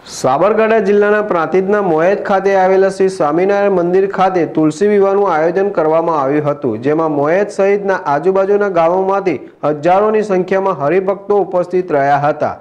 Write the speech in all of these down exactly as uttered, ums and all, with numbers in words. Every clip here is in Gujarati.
સાબરકાંઠા જિલ્લાના પ્રાંતિજના મોયેત ખાતે આવેલા શ્રી સ્વામિનારાયણ મંદિર ખાતે તુલસી વિવાહનું આયોજન કરવામાં આવ્યું હતું, જેમાં મોયેત સહિતના આજુબાજુના ગામોમાંથી હજારોની સંખ્યામાં હરિભક્તો ઉપસ્થિત રહ્યા હતા।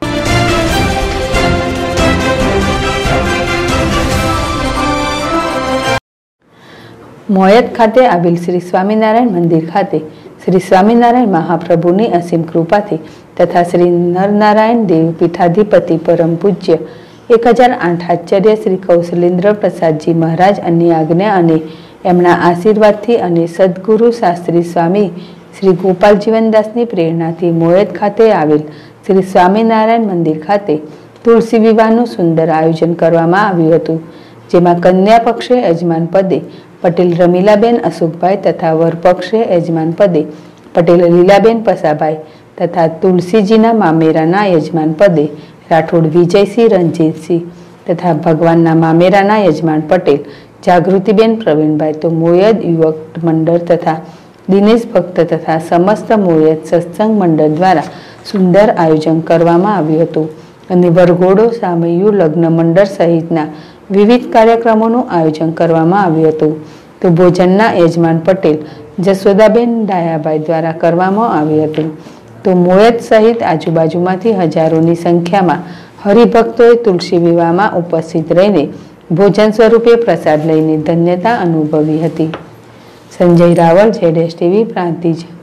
મોયેત ખાતે આવેલ શ્રી સ્વામિનારાયણ મંદિર ખાતે શ્રી સ્વામિનારાયણ મહાપ્રભુની અસીમ કૃપાથી તથા શ્રી નરનારાયણ દેવ પીઠાધિપતિ પરમ પૂજ્ય એક હજાર આઠ આચાર્ય શ્રી કૌશલેન્દ્ર પ્રસાદજી મહારાજ અન્ય આજ્ઞા અને એમના આશીર્વાદથી અને સદગુરુ શાસ્ત્રી સ્વામી શ્રી ગોપાલ જીવનદાસની પ્રેરણાથી મોયેત ખાતે આવેલ શ્રી સ્વામિનારાયણ મંદિર ખાતે તુલસી વિવાહનું સુંદર આયોજન કરવામાં આવ્યું હતું, જેમાં કન્યા પક્ષે યજમાન પદે પટેલ રમીલાબેન અશોકભાઈ તથા વર પક્ષે યજમાન પદે પટેલ લીલાબેન પસાભાઈ તથા તુલસીજીના મામેરાના યજમાન પદે રાઠોડ વિજયસિંહ રણજીતસિંહ તથા ભગવાનના મામેરાના યજમાન પટેલ જાગૃતિબેન પ્રવીણભાઈ તો મોયેત યુવક મંડળ તથા દિનેશ ભક્ત તથા સમસ્ત મોયેત સત્સંગ મંડળ દ્વારા સુંદર આયોજન કરવામાં આવ્યું હતું અને વરઘોડો સામૈયું લગ્ન મંડળ સહિતના વિવિધ કાર્યક્રમોનું આયોજન કરવામાં આવ્યું હતું। તો ભોજનના યજમાન પટેલ જશોદાબેન ડાયાભાઈ દ્વારા કરવામાં આવ્યું હતું। તો મોયેત સહિત આજુબાજુમાંથી હજારોની સંખ્યામાં હરિભક્તોએ તુલસી વિવાહમાં ઉપસ્થિત રહીને ભોજન સ્વરૂપે પ્રસાદ લઈને ધન્યતા અનુભવી હતી। Sanjay Raval, Z S TV, Prantij.